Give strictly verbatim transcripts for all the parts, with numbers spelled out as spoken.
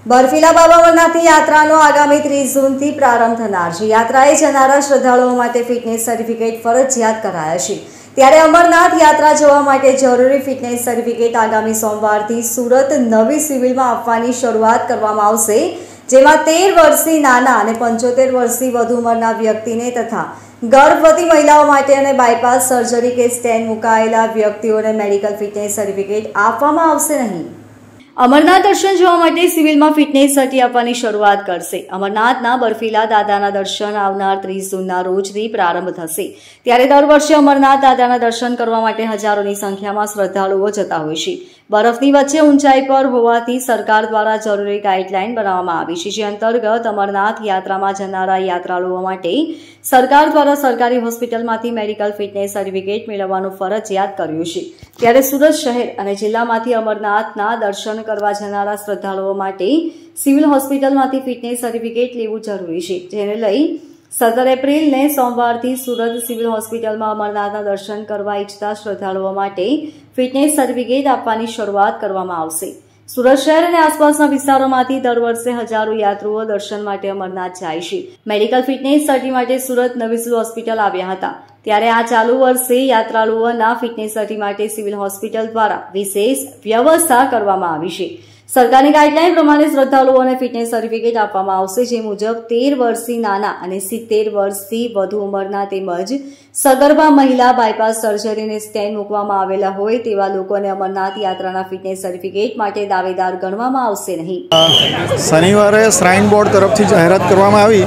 બર્ફીલા બાબા અમરનાથ યાત્રાનો આગામી ત્રીસ જૂનથી પ્રારંભ થનાર છે। યાત્રાએ જનારા શ્રદ્ધાળુઓ માટે ફિટનેસ સર્ટિફિકેટ ફરજિયાત કરાયા છે। ત્યારે અમરનાથ યાત્રા જવા માટે જરૂરી ફિટનેસ સર્ટિફિકેટ આગામી સોમવારથી સુરત નવી સિવિલમાં આપવાની શરૂઆત કરવામાં આવશે, જેમાં તેર વર્ષથી નાના અને પંચોતેર વર્ષથી વધુ ઉંમરના વ્યક્તિને તથા ગર્ભવતી મહિલાઓ માટે અને બાયપાસ સર્જરી કે સ્ટેન્ટ મુકાયેલા વ્યક્તિઓને મેડિકલ ફિટનેસ સર્ટિફિકેટ આપવામાં આવશે નહીં। અમરનાથ દર્શન જવા માટે સિવિલમાં ફિટનેસ સર્ટી આપવાની શરૂઆત કરશે। અમરનાથના બર્ફીલા દાદાના દર્શન આવનાર ત્રીસ જૂનના રોજથી પ્રારંભ થશે। ત્યારે દર વર્ષે અમરનાથ દાદાના દર્શન કરવા માટે હજારોની સંખ્યામાં શ્રદ્ધાળુઓ જતા હોય છે। બરફની વચ્ચે ઊંચાઈ પર હોવાથી સરકાર દ્વારા જરૂરી ગાઈડલાઈન બનાવવામાં આવી છે, જે અંતર્ગત અમરનાથ યાત્રામાં જનારા યાત્રાળુઓ માટે સરકાર દ્વારા સરકારી હોસ્પિટલમાંથી મેડિકલ ફિટનેસ સર્ટિફિકેટ મેળવવાનું ફરજિયાત કર્યું છે। ત્યારે સુરત શહેર અને જિલ્લામાંથી અમરનાથના દર્શન કરવા જનારા શ્રદ્ધાળુઓ માટે સિવિલ હોસ્પિટલમાંથી ફિટનેસ સર્ટિફિકેટ લેવું જરૂરી છે, જેને લઈ સત્તર એપ્રિલને સોમવારથી સુરત સિવિલ હોસ્પિટલમાં અમરનાથના દર્શન કરવા ઈચ્છતા શ્રદ્ધાળુઓ માટે ફિટનેસ સર્ટિફિકેટ આપવાની શરૂઆત કરવામાં આવશે। સુરત શહેર અને આસપાસના વિસ્તારોમાંથી દર વર્ષે હજારો યાત્રુઓ દર્શન માટે અમરનાથ જાય છે। મેડિકલ ફિટનેસ સર્ટી માટે સુરત નવી સિવિલ હોસ્પિટલ આવ્યા હતા, ત્યારે આ ચાલુ વર્ષે યાત્રાળુઓના ફિટનેસ સર્ટી માટે સિવિલ હોસ્પિટલ દ્વારા વિશેષ વ્યવસ્થા કરવામાં આવી છે। સરકારની ગાઈડલાઈન પ્રમાણે શ્રદ્ધાળુઓને ફિટનેસ સર્ટિફિકેટ આપવામાં આવશે, જે મુજબ તેર વર્ષથી નાના અને સિત્તેર વર્ષથી વધુ ઉંમરના તેમજ સગર્ભા મહિલા, બાયપાસ સર્જરી અને સ્ટેન્ટ મૂકવામાં આવેલા હોય તેવા લોકોને અમરનાથ યાત્રાના ફિટનેસ સર્ટિફિકેટ માટે દાવેદાર ગણવામાં આવશે નહીં। શનિવારે શ્રાઇન બોર્ડ તરફથી જાહેરાત કરવામાં આવી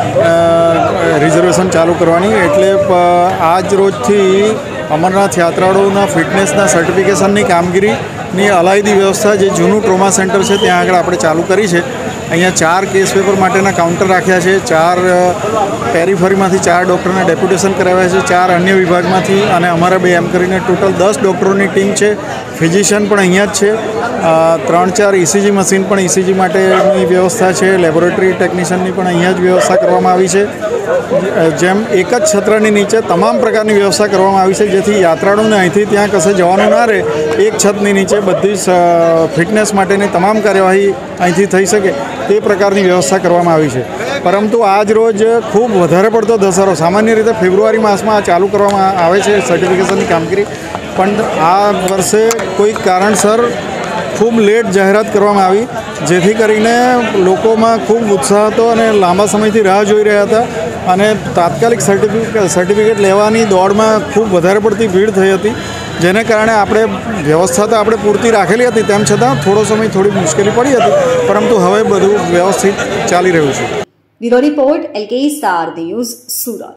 રિઝર્વેશન ચાલુ કરવાની, એટલે આજ રોજથી અમરનાથ યાત્રાળુઓના ફિટનેસના સર્ટિફિકેશનની કામગીરીની અલાયદી વ્યવસ્થા જે જૂનું ટ્રોમા સેન્ટર છે ત્યાં આગળ આપણે ચાલુ કરી છે। અહીંયા ચાર કેસ પેપર માટેના કાઉન્ટર રાખ્યા છે, ચાર પેરીફરીમાંથી ચાર ડૉક્ટરને ડેપ્યુટેશન કરાવ્યા છે, ચાર અન્ય વિભાગમાંથી અને અમારા બે એમ કરીને ટોટલ દસ ડૉક્ટરોની ટીમ છે। ફિઝિશિયન પણ અહીંયા જ છે, ત્રણ ચાર ઇસીજી મશીન પણ ઇસીજી માટેની વ્યવસ્થા છે, લેબોરેટરી ટેકનિશિયનની પણ અહીંયા જ વ્યવસ્થા કરવામાં આવી છે। જેમ એક જ છત્રની નીચે તમામ પ્રકારની વ્યવસ્થા કરવામાં આવી છે, જેથી યાત્રાળુને અહીંથી ત્યાં કશે જવાનું ના રહે, એક છતની નીચે બધી ફિટનેસ માટેની તમામ કાર્યવાહી અહીંથી થઈ શકે તે પ્રકારની વ્યવસ્થા કરવામાં આવી છે। પરંતુ આજ રોજ ખૂબ વધારે પડતો ધસારો, સામાન્ય રીતે ફેબ્રુઆરી માસમાં આ ચાલુ કરવામાં આવે છે સર્ટિફિકેશનની કામગીરી, પણ આ વર્ષે કોઈક કારણસર ખૂબ લેટ જાહેરાત કરવામાં આવી, જેથી કરીને લોકોમાં ખૂબ ઉત્સાહ હતો અને લાંબા સમયથી રાહ જોઈ રહ્યા હતા અને તાત્કાલિક સર્ટિફિકેટ સર્ટિફિકેટ લેવાની દોડમાં ખૂબ વધારે પડતી ભીડ થઈ હતી, જેને કારણે આપણે વ્યવસ્થા તો આપણે પૂરતી રાખેલી હતી, તેમ છતાં થોડો સમય થોડી મુશ્કેલી પડી હતી, પરંતુ હવે બધું વ્યવસ્થિત ચાલી રહ્યું છે। Bureau report, LK star news, Surat.